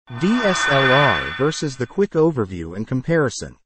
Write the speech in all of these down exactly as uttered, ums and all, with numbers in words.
D S L R versus the quick overview and comparison.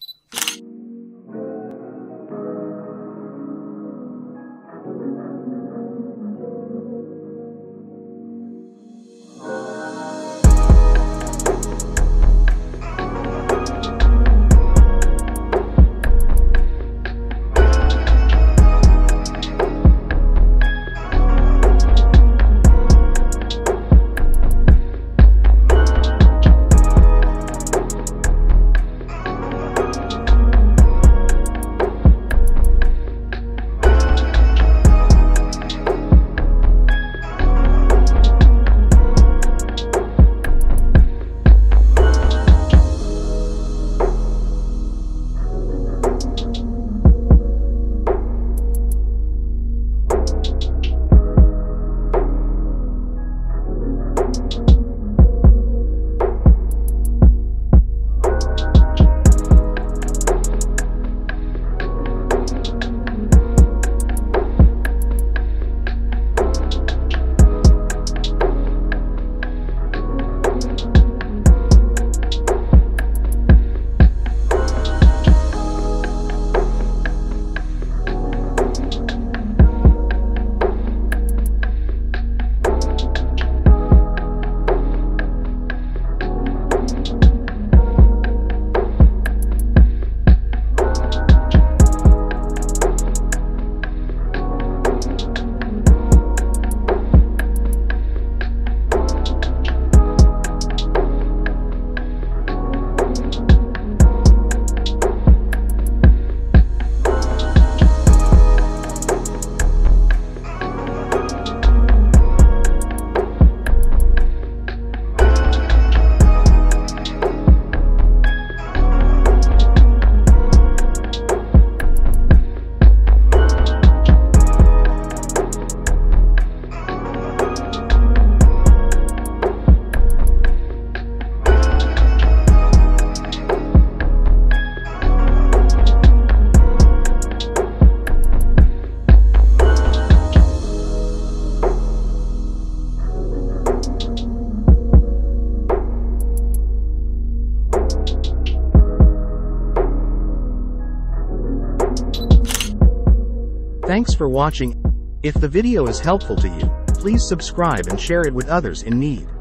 Thanks for watching. If the video is helpful to you, please subscribe and share it with others in need.